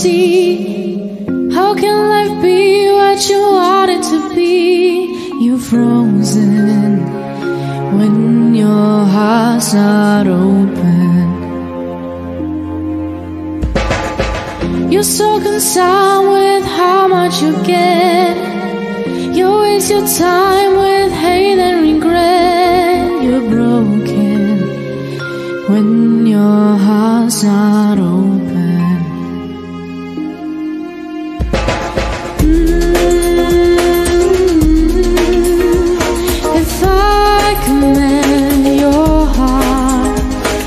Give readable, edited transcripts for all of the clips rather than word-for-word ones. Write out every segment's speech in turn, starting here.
see. How can life be what you want it to be? You're frozen when your heart's not open. You're so concerned with how much you get. You waste your time with hate and regret. You're broken when your heart's not open. If I command your heart,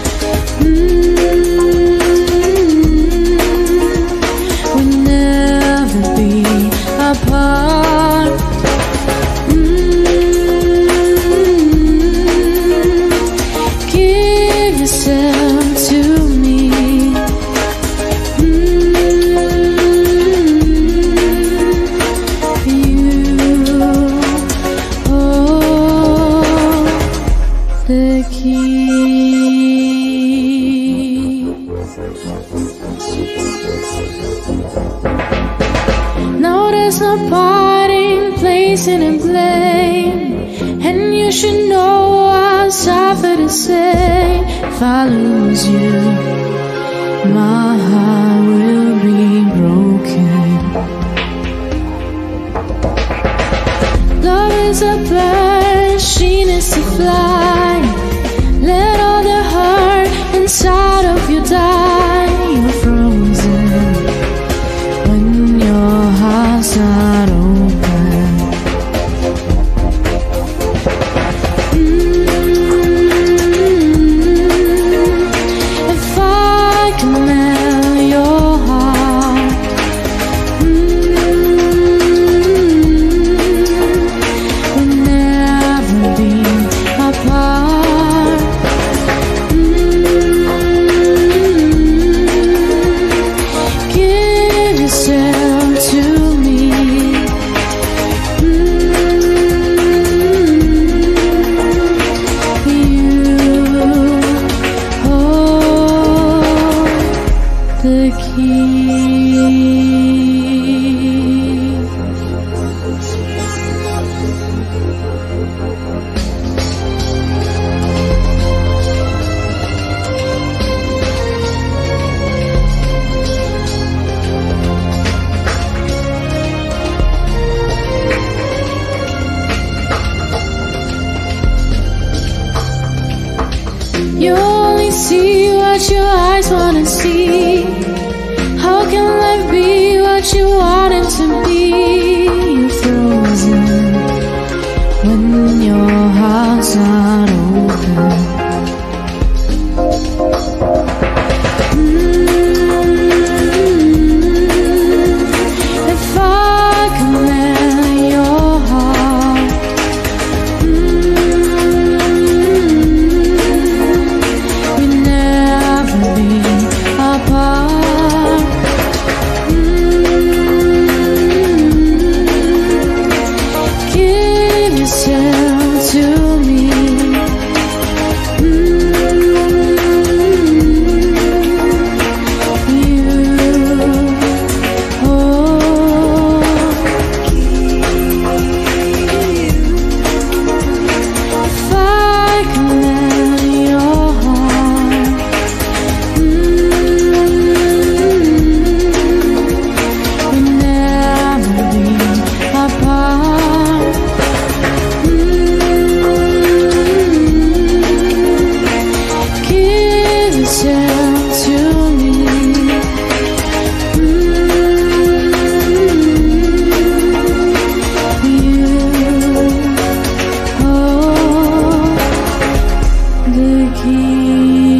we'll never be apart. Give yourself to me. The key. Now there's no parting, placing and blame, and you should know I suffer the same. If I lose you, my heart will be broken. Love is a bird, she needs to fly. Let all the hurt inside of you die. You're frozen when your heart's not open. If I command your heart, we'll never be apart. Give yourself to me. You hold the key. You only see what your eyes wanna see. How can life be what you want it to be? You're frozen when your heart's not open. If I command your heart, we'll never be apart. Give yourself to me. You hold. If I command your heart, we'll never be apart. Give yourself to me. You hold the key.